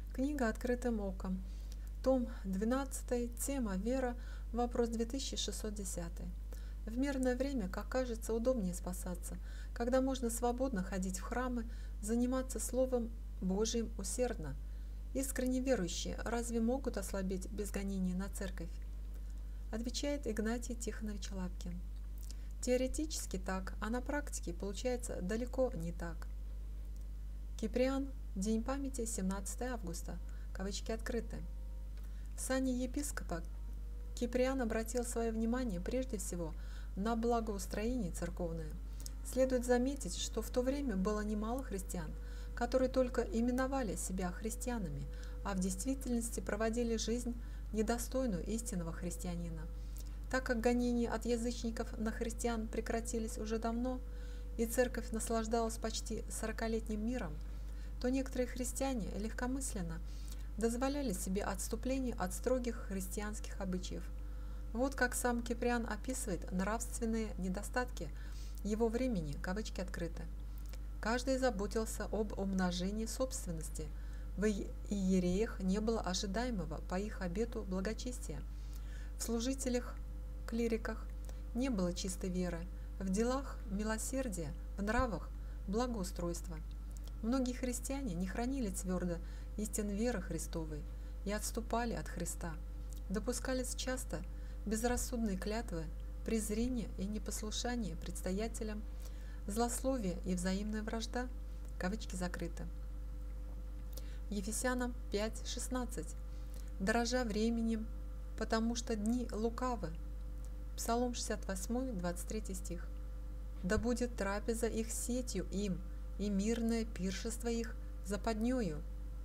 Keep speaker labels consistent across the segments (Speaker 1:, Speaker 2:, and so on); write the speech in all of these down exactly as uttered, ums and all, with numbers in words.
Speaker 1: Книга «Открытым оком». Том двенадцатый. Тема «Вера». Вопрос две тысячи шестьсот десять. В мирное время, как кажется, удобнее спасаться, когда можно свободно ходить в храмы, заниматься Словом Божьим усердно. Искренне верующие разве могут ослабеть без гонений на церковь? Отвечает Игнатий Тихонович Лапкин. Теоретически так, а на практике получается далеко не так. Киприан. День памяти семнадцатое августа. Кавычки открыты. В сане епископа Киприан обратил свое внимание прежде всего на благоустроение церковное. Следует заметить, что в то время было немало христиан, которые только именовали себя христианами, а в действительности проводили жизнь, недостойную истинного христианина. Так как гонения от язычников на христиан прекратились уже давно, и церковь наслаждалась почти сорокалетним миром, то некоторые христиане легкомысленно дозволяли себе отступление от строгих христианских обычаев. Вот как сам Киприан описывает нравственные недостатки его времени, кавычки открыты. Каждый заботился об умножении собственности. В иереях не было ожидаемого по их обету благочестия. В служителях, клириках не было чистой веры, в делах милосердия, в нравах благоустройства. Многие христиане не хранили твердо истин веры Христовой и отступали от Христа. Допускались часто безрассудные клятвы, презрение и непослушание предстоятелям, злословие и взаимная вражда, кавычки закрыты. Ефесянам пять шестнадцать. Дорожа временем, потому что дни лукавы. Псалом шестьдесят восемь, двадцать третий стих. Да будет трапеза их сетью им, и мирное пиршество их западнёю.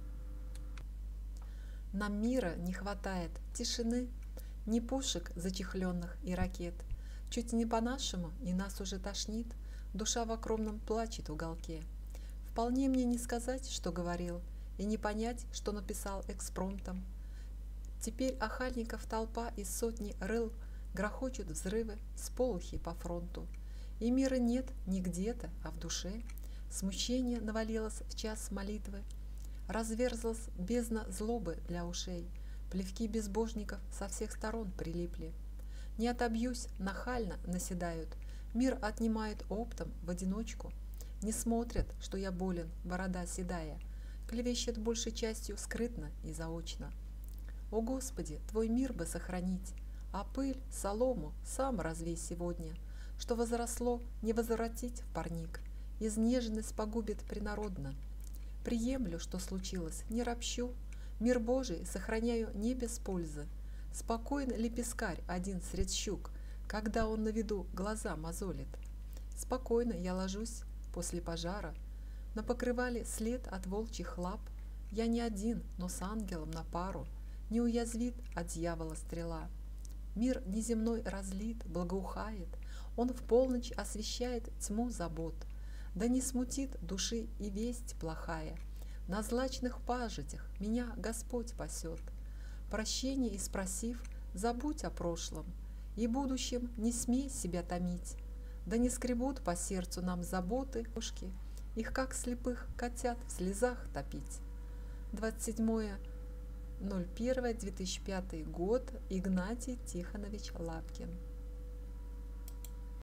Speaker 1: Нам мира не хватает, тишины, ни пушек зачехленных и ракет. Чуть не по-нашему, и нас уже тошнит, душа в огромном плачет в уголке. Вполне мне не сказать, что говорил, и не понять, что написал экспромтом. Теперь охальников толпа из сотни рыл, грохочут взрывы, сполохи по фронту. И мира нет не где-то, а в душе. Смущение навалилось в час молитвы. Разверзлась бездна злобы для ушей. Плевки безбожников со всех сторон прилипли. Не отобьюсь, нахально наседают. Мир отнимают оптом в одиночку. Не смотрят, что я болен, борода седая. Клевещет большей частью скрытно и заочно. О Господи, Твой мир бы сохранить, а пыль, солому сам развей сегодня, что возросло, не возвратить в парник. Изнеженность погубит принародно. Приемлю, что случилось, не ропщу. Мир Божий сохраняю не без пользы. Спокоен ли пескарь один средь щук, когда он на виду глаза мозолит? Спокойно я ложусь после пожара. На покрывале след от волчьих лап. Я не один, но с ангелом на пару. Не уязвит от дьявола стрела. Мир неземной разлит, благоухает. Он в полночь освещает тьму забот. Да не смутит души и весть плохая. На злачных пажитях меня Господь пасет. Прощение и спросив, забудь о прошлом, и будущем не смей себя томить. Да не скребут по сердцу нам заботы, ушки, их как слепых котят в слезах топить. двадцать седьмое ноль первое две тысячи пятый год. Игнатий Тихонович Лапкин.